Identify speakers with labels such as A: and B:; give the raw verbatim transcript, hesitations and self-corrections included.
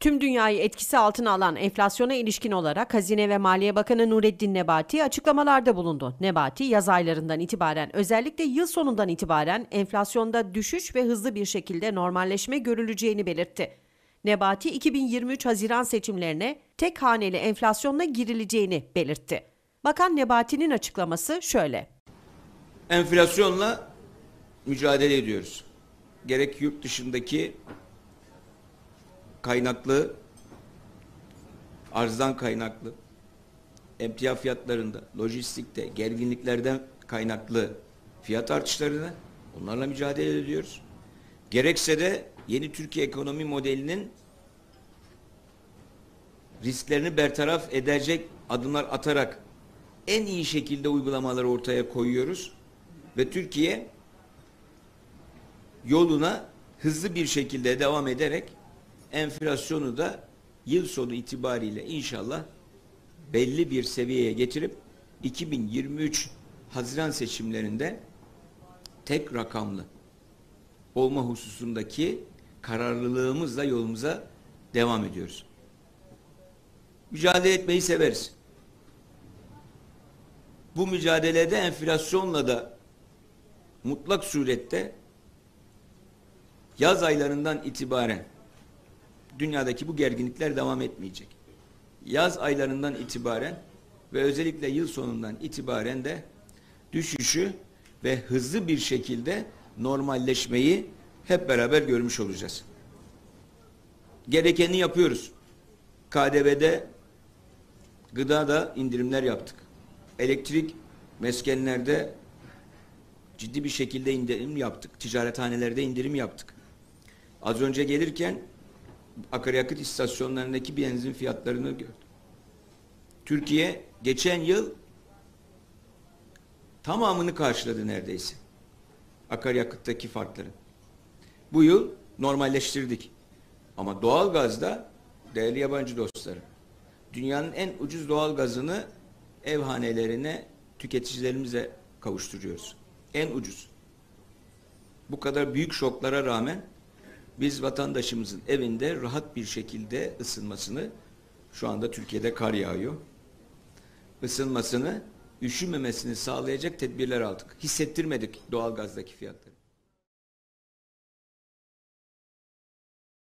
A: Tüm dünyayı etkisi altına alan enflasyona ilişkin olarak Hazine ve Maliye Bakanı Nureddin Nebati açıklamalarda bulundu. Nebati, yaz aylarından itibaren özellikle yıl sonundan itibaren enflasyonda düşüş ve hızlı bir şekilde normalleşme görüleceğini belirtti. Nebati, iki bin yirmi üç Haziran seçimlerine tek haneli enflasyonla girileceğini belirtti. Bakan Nebati'nin açıklaması şöyle.
B: Enflasyonla mücadele ediyoruz. Gerek yurt dışındaki kaynaklı, arzdan kaynaklı, emtia fiyatlarında, lojistikte, gerginliklerden kaynaklı fiyat artışlarını, onlarla mücadele ediyoruz. Gerekse de yeni Türkiye ekonomi modelinin risklerini bertaraf edecek adımlar atarak en iyi şekilde uygulamaları ortaya koyuyoruz. Ve Türkiye yoluna hızlı bir şekilde devam ederek enflasyonu da yıl sonu itibariyle inşallah belli bir seviyeye getirip iki bin yirmi üç Haziran seçimlerinde tek rakamlı olma hususundaki kararlılığımızla yolumuza devam ediyoruz. Mücadele etmeyi severiz. Bu mücadelede enflasyonla da mutlak surette yaz aylarından itibaren dünyadaki bu gerginlikler devam etmeyecek. Yaz aylarından itibaren ve özellikle yıl sonundan itibaren de düşüşü ve hızlı bir şekilde normalleşmeyi hep beraber görmüş olacağız. Gerekeni yapıyoruz. K D V'de, gıdada indirimler yaptık. Elektrik, meskenlerde ciddi bir şekilde indirim yaptık. Ticarethanelerde indirim yaptık. Az önce gelirken akaryakıt istasyonlarındaki benzin fiyatlarını gördüm. Türkiye geçen yıl tamamını karşıladı neredeyse. Akaryakıttaki farkları. Bu yıl normalleştirdik. Ama doğalgazda değerli yabancı dostlarım, dünyanın en ucuz doğalgazını ev hanelerine, tüketicilerimize kavuşturuyoruz. En ucuz. Bu kadar büyük şoklara rağmen biz vatandaşımızın evinde rahat bir şekilde ısınmasını, şu anda Türkiye'de kar yağıyor, ısınmasını, üşümemesini sağlayacak tedbirler aldık. Hissettirmedik doğalgazdaki fiyatları.